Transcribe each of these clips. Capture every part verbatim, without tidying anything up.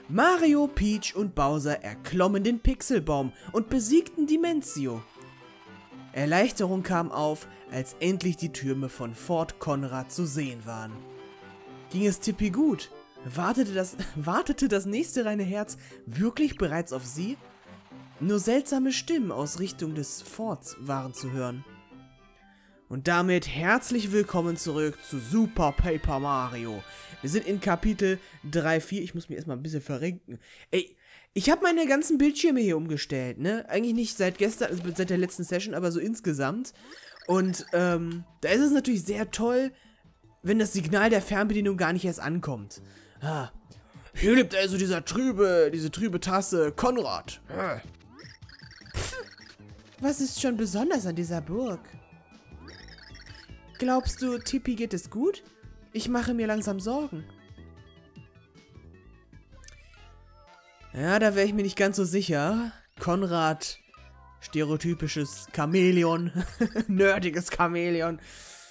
Mario, Peach und Bowser erklommen den Pixelbaum und besiegten Dimentio. Erleichterung kam auf, als endlich die Türme von Fort Conrad zu sehen waren. Ging es Tippi gut? Wartete das, wartete das nächste reine Herz wirklich bereits auf sie? Nur seltsame Stimmen aus Richtung des Forts waren zu hören. Und damit herzlich willkommen zurück zu Super Paper Mario. Wir sind in Kapitel drei vier. Ich muss mich erstmal ein bisschen verrenken. Ey, ich habe meine ganzen Bildschirme hier umgestellt, ne? Eigentlich nicht seit gestern, also seit der letzten Session, aber so insgesamt. Und, ähm, da ist es natürlich sehr toll, wenn das Signal der Fernbedienung gar nicht erst ankommt. Ah, hier lebt also dieser trübe, diese trübe Tasse, Konrad. Ah. Was ist schon besonders an dieser Burg? Glaubst du, Tippi geht es gut? Ich mache mir langsam Sorgen. Ja, da wäre ich mir nicht ganz so sicher. Konrad, stereotypisches Chamäleon, nerdiges Chamäleon.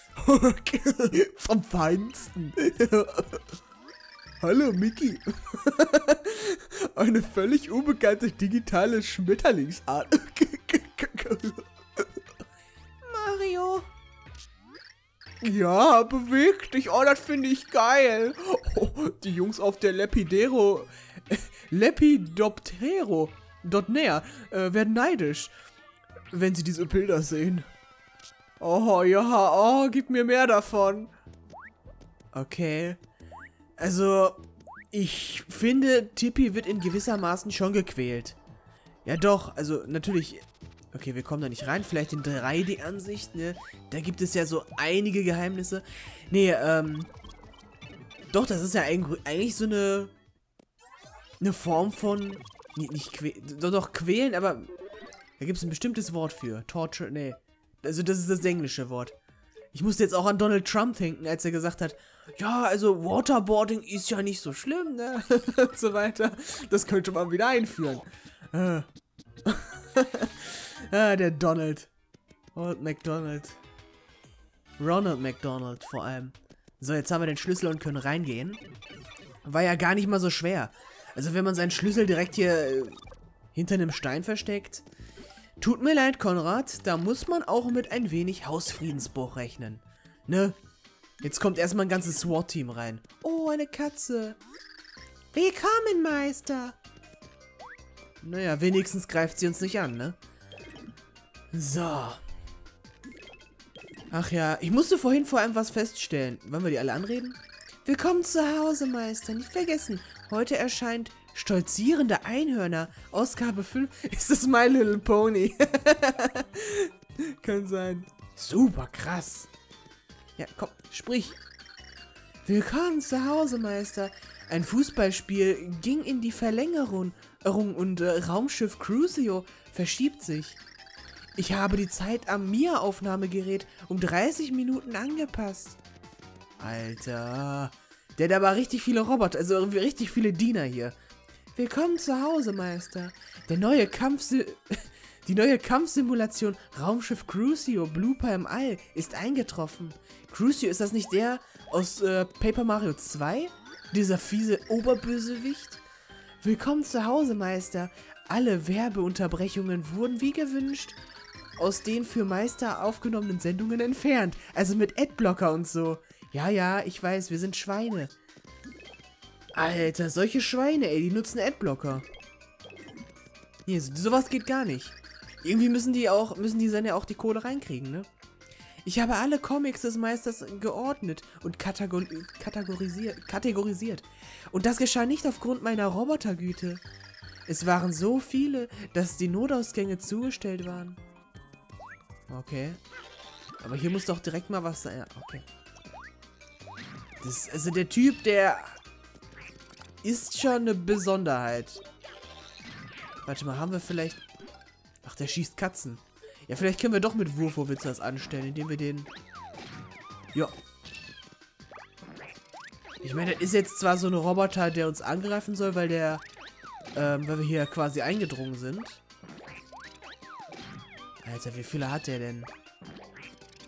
Vom Feinsten. Hallo, Mickey. Eine völlig unbekannte digitale Schmetterlingsart. Mario. Ja, beweg dich. Oh, das finde ich geil. Oh, die Jungs auf der Lepidero, äh, Lepidoptero, dort näher, äh, werden neidisch, wenn sie diese Bilder sehen. Oh, ja, oh, gib mir mehr davon. Okay. Also, ich finde, Tippi wird in gewissermaßen schon gequält. Ja doch, also natürlich. Okay, wir kommen da nicht rein. Vielleicht in drei D-Ansicht, ne? Da gibt es ja so einige Geheimnisse. Nee, ähm. Doch, das ist ja eigentlich so eine. Eine Form von. Nicht, nicht quälen. Doch, doch, quälen, aber. Da gibt es ein bestimmtes Wort für. Torture, nee. Also, das ist das englische Wort. Ich musste jetzt auch an Donald Trump denken, als er gesagt hat, ja, also Waterboarding ist ja nicht so schlimm, ne? Und so weiter. Das könnte man wieder einführen. Äh. Ah, der Donald. Old McDonald. Ronald McDonald vor allem. So, jetzt haben wir den Schlüssel und können reingehen. War ja gar nicht mal so schwer. Also wenn man seinen Schlüssel direkt hier äh, hinter einem Stein versteckt. Tut mir leid, Konrad. Da muss man auch mit ein wenig Hausfriedensbruch rechnen. Ne? Jetzt kommt erstmal ein ganzes SWAT-Team rein. Oh, eine Katze. Willkommen, Meister. Naja, wenigstens greift sie uns nicht an, ne? So. Ach ja, ich musste vorhin vor allem was feststellen. Wollen wir die alle anreden? Willkommen zu Hause, Meister. Nicht vergessen, heute erscheint Stolzierende Einhörner. Ausgabe fünf. Ist das My Little Pony? Kann sein. Super krass. Ja, komm, sprich. Willkommen zu Hause, Meister. Ein Fußballspiel ging in die Verlängerung und äh, Raumschiff Crucio verschiebt sich. Ich habe die Zeit am Mia-Aufnahmegerät um dreißig Minuten angepasst. Alter. Der hat aber richtig viele Roboter, also richtig viele Diener hier. Willkommen zu Hause, Meister. Der neue Kampf... Die neue Kampfsimulation Raumschiff Crucio Blooper im All ist eingetroffen. Crucio, ist das nicht der aus äh, Paper Mario zwei? Dieser fiese Oberbösewicht? Willkommen zu Hause, Meister. Alle Werbeunterbrechungen wurden wie gewünscht aus den für Meister aufgenommenen Sendungen entfernt. Also mit Adblocker und so. Ja, ja, ich weiß, wir sind Schweine. Alter, solche Schweine, ey, die nutzen Adblocker. Hier, sowas geht gar nicht. Irgendwie müssen die auch, müssen die Sender auch die Kohle reinkriegen, ne? Ich habe alle Comics des Meisters geordnet und kategor kategorisiert, kategorisiert. Und das geschah nicht aufgrund meiner Robotergüte. Es waren so viele, dass die Notausgänge zugestellt waren. Okay. Aber hier muss doch direkt mal was sein. Ja, okay. Das, also der Typ, der ist schon eine Besonderheit. Warte mal, haben wir vielleicht... Ach, der schießt Katzen. Ja, vielleicht können wir doch mit Wurfowitz das anstellen, indem wir den... Ja. Ich meine, das ist jetzt zwar so ein Roboter, der uns angreifen soll, weil der... Ähm, weil wir hier quasi eingedrungen sind. Alter, wie viele hat der denn?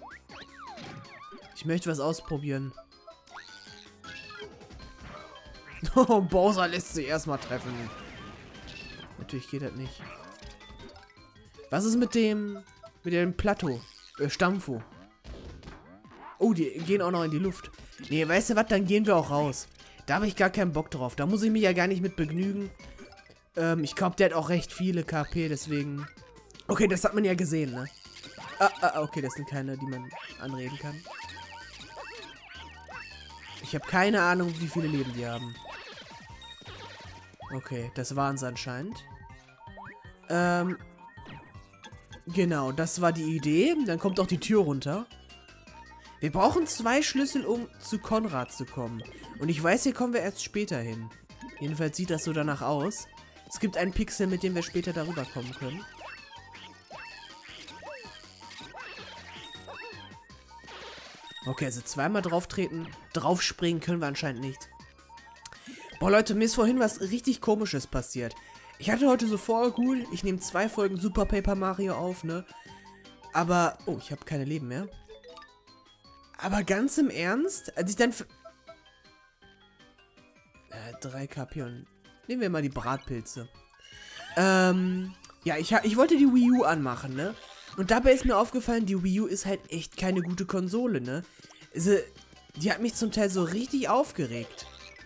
Ich möchte was ausprobieren. Oh, Bowser lässt sich erstmal treffen. Natürlich geht das nicht. Was ist mit dem... mit dem Plateau? Äh, Stampfo. Oh, die gehen auch noch in die Luft. Nee, weißt du was? Dann gehen wir auch raus. Da habe ich gar keinen Bock drauf. Da muss ich mich ja gar nicht mit begnügen. Ähm, ich glaube, der hat auch recht viele K P, deswegen... Okay, das hat man ja gesehen, ne? Ah, ah, okay, das sind keine, die man anreden kann. Ich habe keine Ahnung, wie viele Leben die haben. Okay, das waren sie anscheinend. Ähm... Genau, das war die Idee. Dann kommt auch die Tür runter. Wir brauchen zwei Schlüssel, um zu Konrad zu kommen. Und ich weiß, hier kommen wir erst später hin. Jedenfalls sieht das so danach aus. Es gibt einen Pixel, mit dem wir später darüber kommen können. Okay, also zweimal drauf treten. Draufspringen können wir anscheinend nicht. Boah, Leute, mir ist vorhin was richtig Komisches passiert. Ich hatte heute so vor, cool, ich nehme zwei Folgen Super Paper Mario auf, ne? Aber, oh, ich habe keine Leben mehr. Aber ganz im Ernst, als ich dann... Äh, drei K P und... Nehmen wir mal die Bratpilze. Ähm, ja, ich, ich wollte die Wii U anmachen, ne? Und dabei ist mir aufgefallen, die Wii U ist halt echt keine gute Konsole, ne? Also, die hat mich zum Teil so richtig aufgeregt.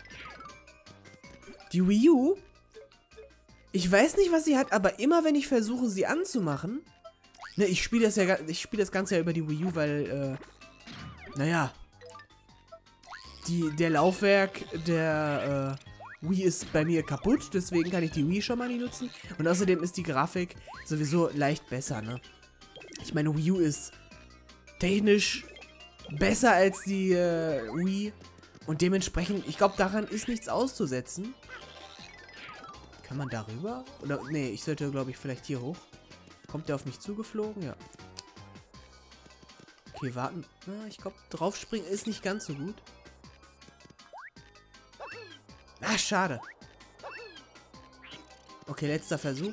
Die Wii U... Ich weiß nicht, was sie hat, aber immer wenn ich versuche, sie anzumachen... Ne, ich spiele das ja, ich spiele das Ganze ja über die Wii U, weil, äh... Naja. Die, der Laufwerk der, äh, Wii ist bei mir kaputt, deswegen kann ich die Wii schon mal nicht nutzen. Und außerdem ist die Grafik sowieso leicht besser, ne? Ich meine, Wii U ist technisch besser als die, äh, Wii. Und dementsprechend, ich glaube, daran ist nichts auszusetzen. Kann man darüber? Oder, nee, ich sollte, glaube ich, vielleicht hier hoch. Kommt der auf mich zugeflogen? Ja. Okay, warten. Na, ich glaube, draufspringen ist nicht ganz so gut. Ah, schade. Okay, letzter Versuch.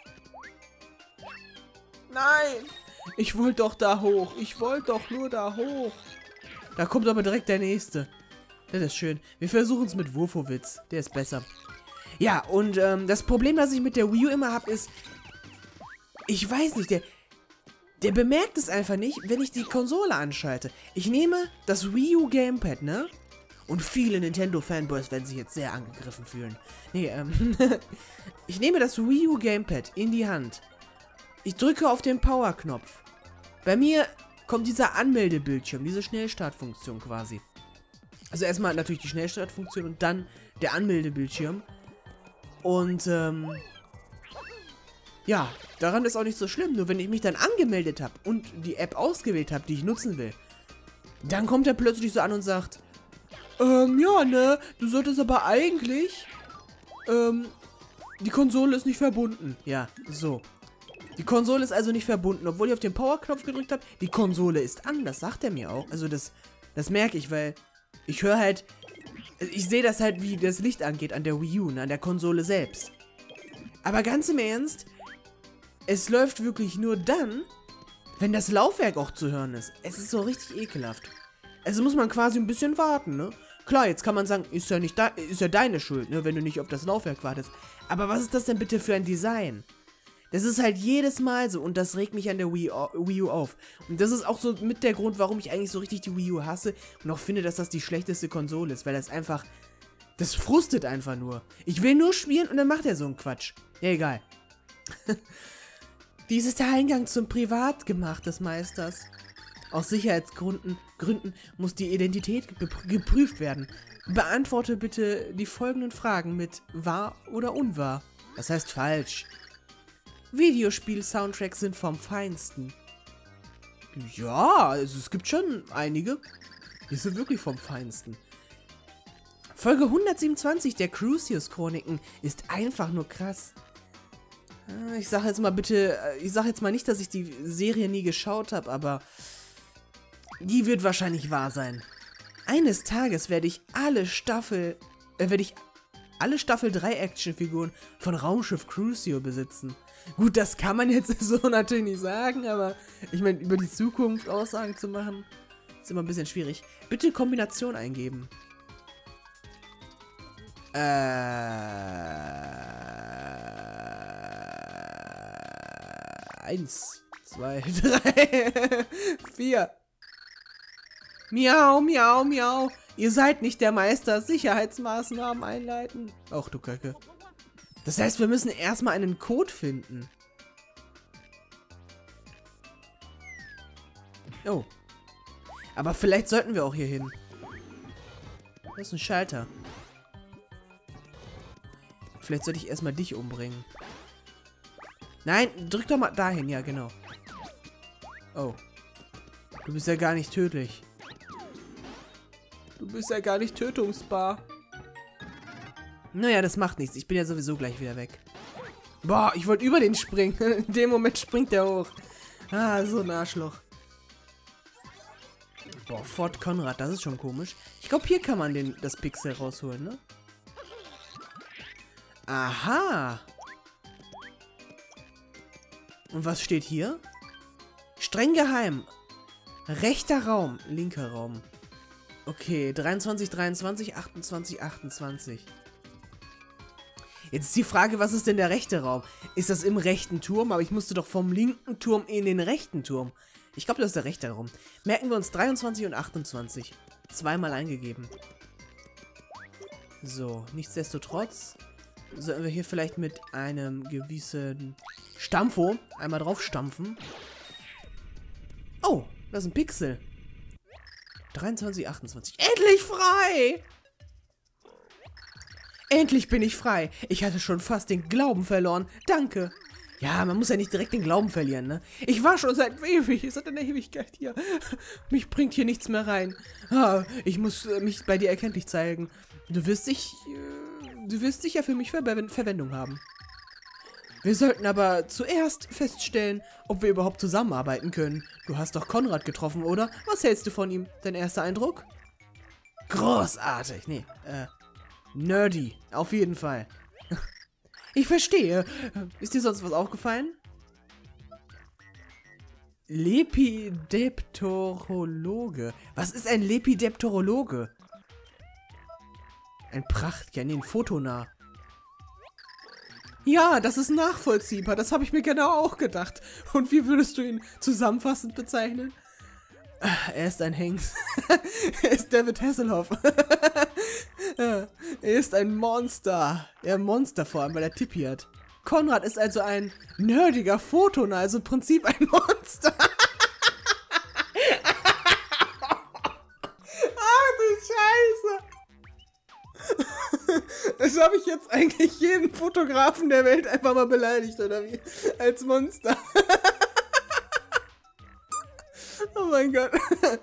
Nein! Ich wollte doch da hoch. Ich wollte doch nur da hoch. Da kommt aber direkt der nächste. Das ist schön. Wir versuchen es mit Wurfowitz. Der ist besser. Ja, und ähm, das Problem, das ich mit der Wii U immer habe, ist... Ich weiß nicht, der... Der bemerkt es einfach nicht, wenn ich die Konsole anschalte. Ich nehme das Wii U Gamepad, ne? Und viele Nintendo-Fanboys werden sich jetzt sehr angegriffen fühlen. Nee, ähm... ich nehme das Wii U Gamepad in die Hand. Ich drücke auf den Power-Knopf. Bei mir kommt dieser Anmeldebildschirm, diese Schnellstartfunktion quasi. Also erstmal natürlich die Schnellstartfunktion und dann der Anmeldebildschirm. Und, ähm... ja, daran ist auch nicht so schlimm. Nur wenn ich mich dann angemeldet habe und die App ausgewählt habe, die ich nutzen will, dann kommt er plötzlich so an und sagt, ähm, ja, ne, du solltest aber eigentlich, ähm, die Konsole ist nicht verbunden. Ja, so. Die Konsole ist also nicht verbunden, obwohl ich auf den Power-Knopf gedrückt habe. Die Konsole ist an, das sagt er mir auch. Also das, das merke ich, weil ich höre halt, ich sehe das halt, wie das Licht angeht an der Wii U, ne, an der Konsole selbst. Aber ganz im Ernst, es läuft wirklich nur dann, wenn das Laufwerk auch zu hören ist. Es ist so richtig ekelhaft. Also muss man quasi ein bisschen warten, ne? Klar, jetzt kann man sagen, ist ja nicht da, ist ja deine Schuld, ne, wenn du nicht auf das Laufwerk wartest. Aber was ist das denn bitte für ein Design? Das ist halt jedes Mal so und das regt mich an der Wii, Wii U auf. Und das ist auch so mit der Grund, warum ich eigentlich so richtig die Wii U hasse und auch finde, dass das die schlechteste Konsole ist, weil das einfach, das frustet einfach nur. Ich will nur spielen und dann macht er so einen Quatsch. Ja, egal. Dies ist der Eingang zum Privatgemach des Meisters. Aus Sicherheitsgründen Gründen muss die Identität geprüft werden. Beantworte bitte die folgenden Fragen mit wahr oder unwahr. Das heißt falsch. Videospiel-Soundtracks sind vom Feinsten. Ja, also es gibt schon einige. Die sind wirklich vom Feinsten. Folge hundertsiebenundzwanzig der Crucius-Chroniken ist einfach nur krass. Ich sag jetzt mal bitte, ich sag jetzt mal nicht, dass ich die Serie nie geschaut habe, aber die wird wahrscheinlich wahr sein. Eines Tages werde ich alle Staffel, äh, werde ich alle Staffel drei Actionfiguren von Raumschiff Crucio besitzen. Gut, das kann man jetzt so natürlich nicht sagen, aber ich meine, über die Zukunft Aussagen zu machen, ist immer ein bisschen schwierig. Bitte Kombination eingeben. Äh. Eins, zwei, drei, vier. Miau, miau, miau. Ihr seid nicht der Meister. Sicherheitsmaßnahmen einleiten. Ach du Kacke. Das heißt, wir müssen erstmal einen Code finden. Oh. Aber vielleicht sollten wir auch hier hin. Das ist ein Schalter. Vielleicht sollte ich erstmal dich umbringen. Nein, drück doch mal dahin. Ja, genau. Oh. Du bist ja gar nicht tödlich. Du bist ja gar nicht tötungsbar. Naja, das macht nichts. Ich bin ja sowieso gleich wieder weg. Boah, ich wollte über den springen. In dem Moment springt der hoch. Ah, so ein Arschloch. Boah, Fort Konrad, das ist schon komisch. Ich glaube, hier kann man den, das Pixel rausholen, ne? Aha. Und was steht hier? Streng geheim. Rechter Raum, linker Raum. Okay, dreiundzwanzig, dreiundzwanzig, achtundzwanzig, achtundzwanzig. Jetzt ist die Frage, was ist denn der rechte Raum? Ist das im rechten Turm? Aber ich musste doch vom linken Turm in den rechten Turm. Ich glaube, das ist der rechte Raum. Merken wir uns dreiundzwanzig und achtundzwanzig. Zweimal eingegeben. So, nichtsdestotrotz sollten wir hier vielleicht mit einem gewissen Stampfo einmal drauf stampfen. Oh, das ist ein Pixel. dreiundzwanzig, achtundzwanzig. Endlich frei! Endlich bin ich frei. Ich hatte schon fast den Glauben verloren. Danke. Ja, man muss ja nicht direkt den Glauben verlieren, ne? Ich war schon seit ewig, seit einer Ewigkeit hier. Mich bringt hier nichts mehr rein. Ah, ich muss äh, mich bei dir erkenntlich zeigen. Du wirst dich, äh, du wirst sicher für mich Ver Verwendung haben. Wir sollten aber zuerst feststellen, ob wir überhaupt zusammenarbeiten können. Du hast doch Konrad getroffen, oder? Was hältst du von ihm? Dein erster Eindruck? Großartig. Nee, äh, nerdy. Auf jeden Fall. Ich verstehe. Ist dir sonst was aufgefallen? Lepidopterologe. Was ist ein Lepidopterologe? Ein Prachtkern, nee, ein Fotonah. Ja, das ist nachvollziehbar. Das habe ich mir genau auch gedacht. Und wie würdest du ihn zusammenfassend bezeichnen? Er ist ein Hengst. Er ist David Hasselhoff. Er ist ein Monster. Ja, Monster vor allem, weil er Tippi hat. Konrad ist also ein nerdiger Fotonah, also im Prinzip ein Monster. Ah, du Scheiße. Das habe ich jetzt eigentlich jeden Fotografen der Welt einfach mal beleidigt, oder wie? Als Monster. Oh mein Gott.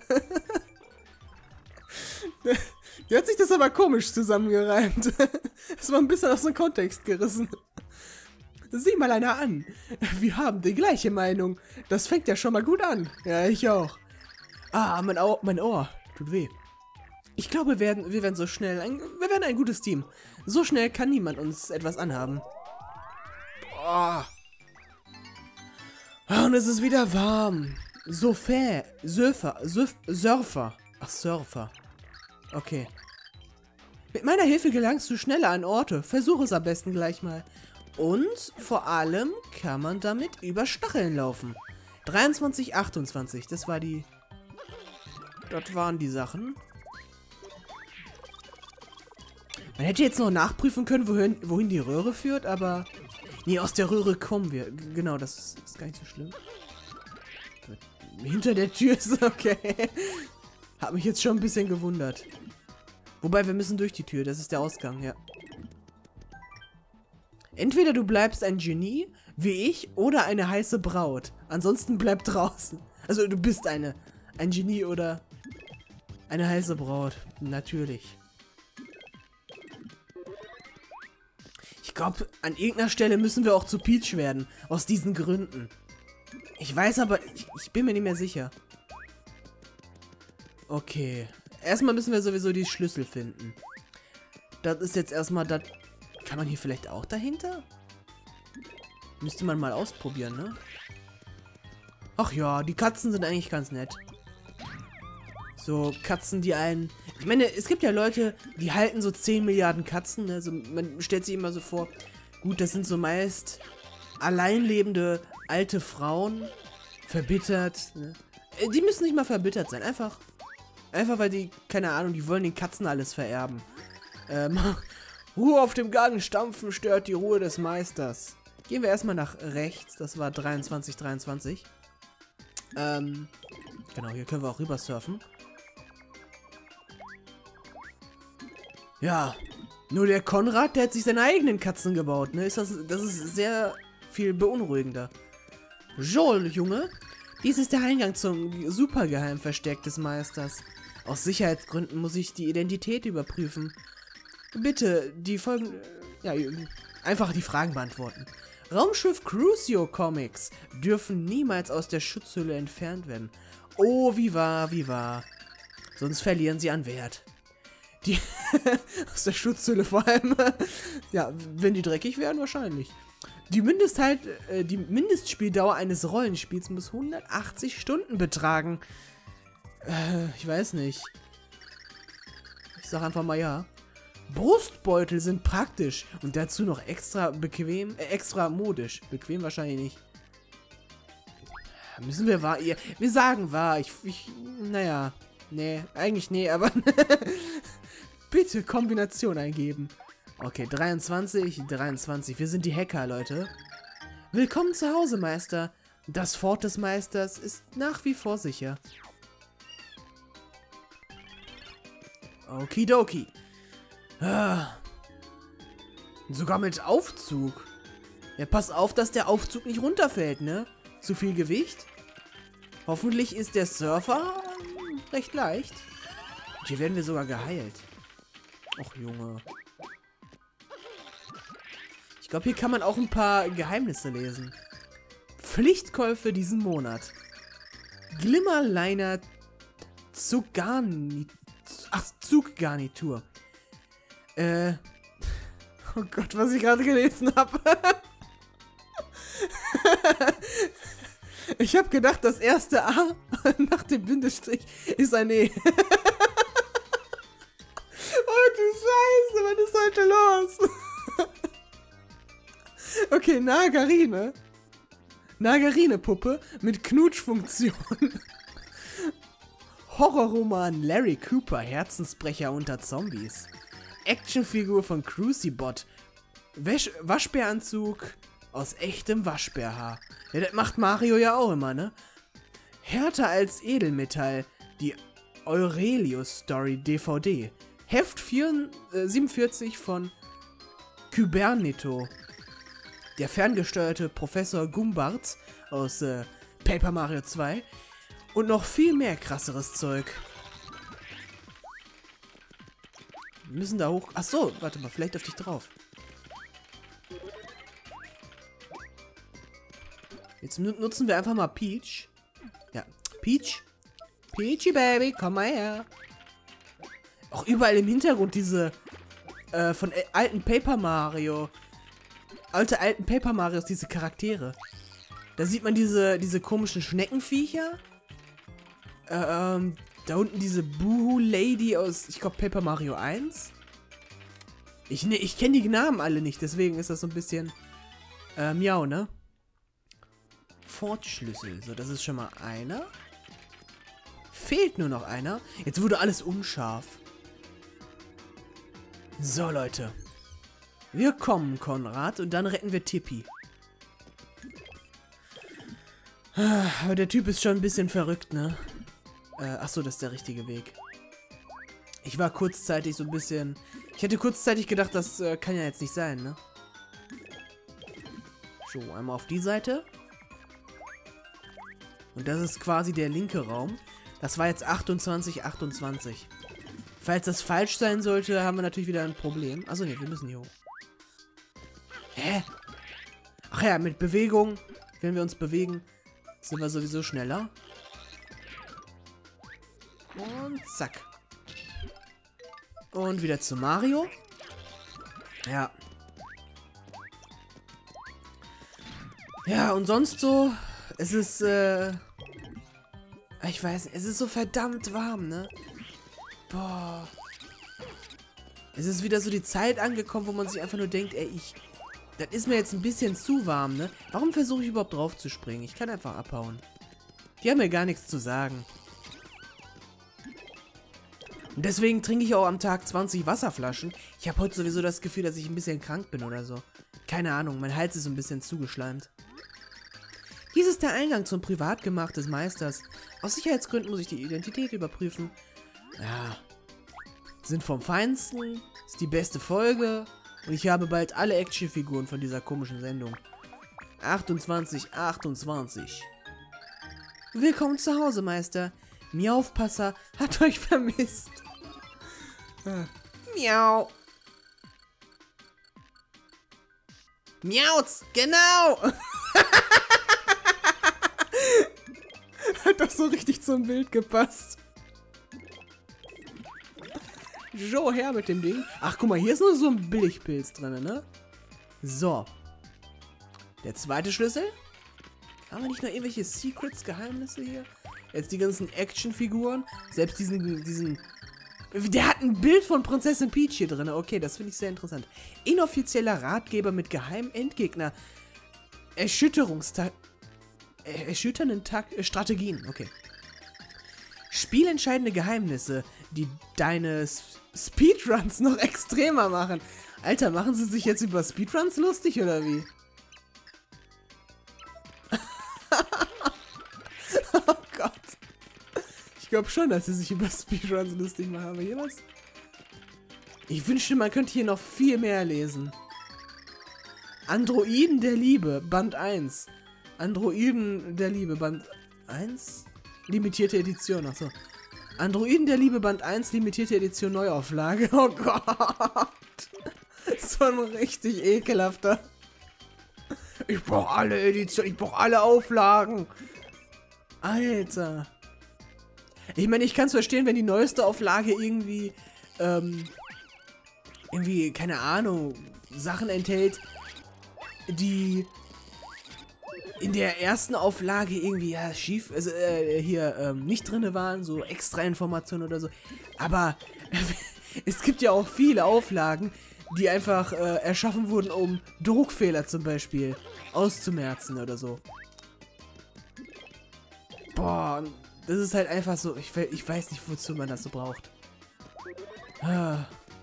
Wie hat sich das aber komisch zusammengereimt. Das war ein bisschen aus dem Kontext gerissen. Sieh mal einer an. Wir haben die gleiche Meinung. Das fängt ja schon mal gut an. Ja, ich auch. Ah, mein Ohr, mein Ohr. Tut weh. Ich glaube, wir werden, wir werden so schnell, ein, wir werden ein gutes Team. So schnell kann niemand uns etwas anhaben. Boah. Und es ist wieder warm. Sofa, Surfer, Surf, Surfer. Ach, Surfer. Okay. Mit meiner Hilfe gelangst du schneller an Orte. Versuch es am besten gleich mal. Und vor allem kann man damit über Stacheln laufen. dreiundzwanzig, achtundzwanzig. Das war die... Das waren die Sachen. Man hätte jetzt noch nachprüfen können, wohin, wohin die Röhre führt, aber... Nee, aus der Röhre kommen wir. Genau, das ist, ist gar nicht so schlimm. Hinter der Tür ist okay. Hat mich jetzt schon ein bisschen gewundert. Wobei, wir müssen durch die Tür. Das ist der Ausgang, ja. Entweder du bleibst ein Genie, wie ich, oder eine heiße Braut. Ansonsten bleib draußen. Also, du bist eine. Ein Genie oder eine heiße Braut. Natürlich. Ich glaube, an irgendeiner Stelle müssen wir auch zu Peach werden. Aus diesen Gründen. Ich weiß aber, ich, ich bin mir nicht mehr sicher. Okay. Erstmal müssen wir sowieso die Schlüssel finden. Das ist jetzt erstmal das... Kann man hier vielleicht auch dahinter? Müsste man mal ausprobieren, ne? Ach ja, die Katzen sind eigentlich ganz nett. So Katzen, die einen... Ich meine, es gibt ja Leute, die halten so zehn Milliarden Katzen. Ne? Also man stellt sich immer so vor, gut, das sind so meist alleinlebende alte Frauen, verbittert. Ne? Die müssen nicht mal verbittert sein, einfach... Einfach weil die, keine Ahnung, die wollen den Katzen alles vererben. Ähm, Ruhe auf dem Gang, Stampfen stört die Ruhe des Meisters. Gehen wir erstmal nach rechts, das war dreiundzwanzig dreiundzwanzig. Ähm, genau, hier können wir auch rüber surfen. Ja, nur der Konrad, der hat sich seine eigenen Katzen gebaut, ne? Ist das, das ist sehr viel beunruhigender. Joel, Junge, dies ist der Eingang zum Supergeheimversteck des Meisters. Aus Sicherheitsgründen muss ich die Identität überprüfen. Bitte, die folgen... Ja, einfach die Fragen beantworten. Raumschiff Crucio Comics dürfen niemals aus der Schutzhülle entfernt werden. Oh, wie wahr, wie wahr. Sonst verlieren sie an Wert. Die... aus der Schutzhülle vor allem. Ja, wenn die dreckig wären, wahrscheinlich. Die Mindesthalt, äh, die Mindestspieldauer eines Rollenspiels muss hundertachtzig Stunden betragen. Äh, ich weiß nicht. Ich sag einfach mal ja. Brustbeutel sind praktisch und dazu noch extra bequem, äh, extra modisch. Bequem wahrscheinlich nicht. Müssen wir wahr, ihr, wir sagen wahr. Ich, ich, naja, nee, eigentlich nee, aber bitte Kombination eingeben. Okay, dreiundzwanzig, dreiundzwanzig. Wir sind die Hacker, Leute. Willkommen zu Hause, Meister. Das Fort des Meisters ist nach wie vor sicher. Okidoki. Ah. Sogar mit Aufzug. Ja, pass auf, dass der Aufzug nicht runterfällt, ne? Zu viel Gewicht. Hoffentlich ist der Surfer ähm, recht leicht. Und hier werden wir sogar geheilt. Och, Junge. Ich glaube, hier kann man auch ein paar Geheimnisse lesen. Pflichtkäufe diesen Monat. Glimmerliner Zuggarnitur. Ach, Zuggarnitur. Äh. Oh Gott, was ich gerade gelesen habe. Ich habe gedacht, das erste A nach dem Bindestrich ist ein E. Oh du Scheiße, was ist heute los? Okay, Nagarine. Nagarine-Puppe mit Knutschfunktion. Horrorroman Larry Cooper, Herzensbrecher unter Zombies. Actionfigur von Crucibot. Wäsch Waschbäranzug aus echtem Waschbärhaar. Ja, das macht Mario ja auch immer, ne? Härter als Edelmetall. Die Aurelius-Story D V D. Heft vier, äh, siebenundvierzig von Kyberneto. Der ferngesteuerte Professor Gumbarts aus äh, Paper Mario zwei. Und noch viel mehr krasseres Zeug. Wir müssen da hoch... Achso, warte mal, vielleicht auf dich drauf. Jetzt nutzen wir einfach mal Peach. Ja, Peach. Peachy Baby, komm mal her. Auch überall im Hintergrund diese... Äh, von alten Paper Mario... Alte, alten Paper Marios, diese Charaktere. Da sieht man diese, diese komischen Schneckenviecher. Äh, ähm, da unten diese Boo-Lady aus, ich glaube, Paper Mario eins. Ich, ne, ich kenne die Namen alle nicht, deswegen ist das so ein bisschen, äh, miau, ne? Fortschlüssel, so, das ist schon mal einer. Fehlt nur noch einer. Jetzt wurde alles unscharf. So, Leute. Wir kommen, Konrad, und dann retten wir Tippi. Aber der Typ ist schon ein bisschen verrückt, ne? Äh, achso, das ist der richtige Weg. Ich war kurzzeitig so ein bisschen... Ich hätte kurzzeitig gedacht, das äh, kann ja jetzt nicht sein, ne? So, einmal auf die Seite. Und das ist quasi der linke Raum. Das war jetzt achtundzwanzig, achtundzwanzig. Falls das falsch sein sollte, haben wir natürlich wieder ein Problem. Achso, ne, wir müssen hier hoch. Hä? Ach ja, mit Bewegung, wenn wir uns bewegen, sind wir sowieso schneller. Und zack. Und wieder zu Mario. Ja. Ja, und sonst so, es ist, äh... Ich weiß nicht, es ist so verdammt warm, ne? Boah. Es ist wieder so die Zeit angekommen, wo man sich einfach nur denkt, ey, ich... Das ist mir jetzt ein bisschen zu warm, ne? Warum versuche ich überhaupt drauf zu springen? Ich kann einfach abhauen. Die haben mir gar nichts zu sagen. Und deswegen trinke ich auch am Tag zwanzig Wasserflaschen. Ich habe heute sowieso das Gefühl, dass ich ein bisschen krank bin oder so. Keine Ahnung, mein Hals ist ein bisschen zugeschleimt. Dies ist der Eingang zum Privatgemach des Meisters. Aus Sicherheitsgründen muss ich die Identität überprüfen. Ja. Sind vom Feinsten. Ist die beste Folge. Und ich habe bald alle Actionfiguren von dieser komischen Sendung. achtundzwanzig, achtundzwanzig. Willkommen zu Hause, Meister. Miaufpasser hat euch vermisst. Ah. Miau. Miauz, genau. Hat doch so richtig zum Bild gepasst. So, her mit dem Ding. Ach, guck mal, hier ist nur so ein Billigpilz drin, ne? So. Der zweite Schlüssel. Haben wir nicht noch irgendwelche Secrets, Geheimnisse hier? Jetzt die ganzen Actionfiguren. Selbst diesen, diesen... Der hat ein Bild von Prinzessin Peach hier drin. Okay, das finde ich sehr interessant. Inoffizieller Ratgeber mit geheimen Endgegner. Erschütterungstag... Erschütternden Tag... Äh, Strategien. Okay. Spielentscheidende Geheimnisse, die deine S Speedruns noch extremer machen. Alter, machen sie sich jetzt über Speedruns lustig, oder wie? Oh Gott. Ich glaube schon, dass sie sich über Speedruns lustig machen. Aber hier was? Ich wünschte, man könnte hier noch viel mehr lesen. Androiden der Liebe, Band eins. Androiden der Liebe, Band eins? Limitierte Edition, achso. Androiden der Liebe, Band eins, limitierte Edition, Neuauflage. Oh Gott. So ein richtig ekelhafter. Ich brauche alle Editionen, ich brauche alle Auflagen. Alter. Ich meine, ich kann es verstehen, wenn die neueste Auflage irgendwie, ähm, irgendwie, keine Ahnung, Sachen enthält, die in der ersten Auflage irgendwie, ja, schief, also, äh, hier, ähm, nicht drinne waren, so extra Informationen oder so. Aber es gibt ja auch viele Auflagen, die einfach äh, erschaffen wurden, um Druckfehler zum Beispiel auszumerzen oder so. Boah, das ist halt einfach so, ich, ich weiß nicht, wozu man das so braucht. Ah.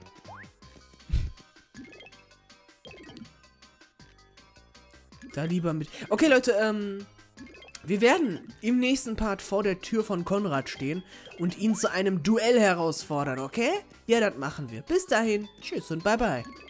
Da lieber mit... Okay, Leute, ähm... wir werden im nächsten Part vor der Tür von Konrad stehen und ihn zu einem Duell herausfordern, okay? Ja, das machen wir. Bis dahin, tschüss und bye bye.